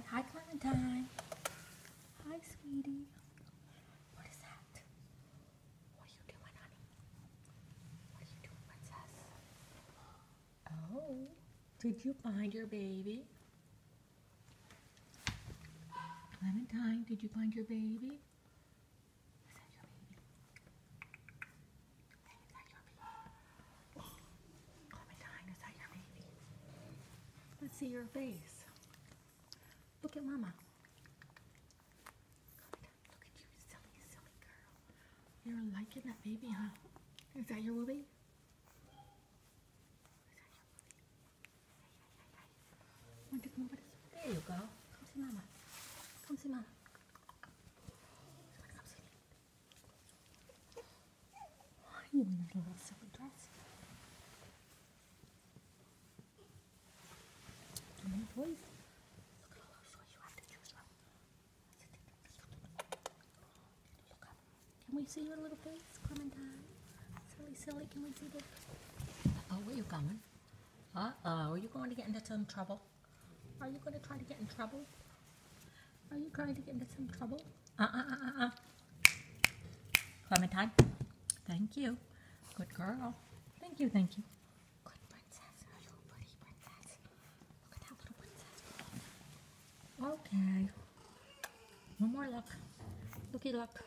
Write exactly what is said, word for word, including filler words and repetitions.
Hi, Clementine. Hi, sweetie. What is that? What are you doing, honey? What are you doing, princess? Oh, did you find your baby? Clementine, did you find your baby? Is that your baby? Hey, is that your baby? Clementine, is that your baby? Let's see your face. Look at Mama. Clementine, look at you, silly, silly girl. You're liking that baby, huh? Is that your baby? Want to come over this way? There you go. Come see Mama. Come see Mama. You want to come see me? Why are you in a little silly dress? Too many toys. Look at all those toys you have to choose from. Look up. Can we see your little face, Clementine? Silly, silly. Can we see this? Oh, where you going? Uh-oh. Are you going to get into some trouble? Are you going to try to get in trouble? Are you trying to get into some trouble? Uh-uh-uh-uh-uh. Clementine. Thank you. Good girl. Thank you, thank you. Good princess. Are you a pretty princess? Look at that little princess. Okay. One more look. Looky look.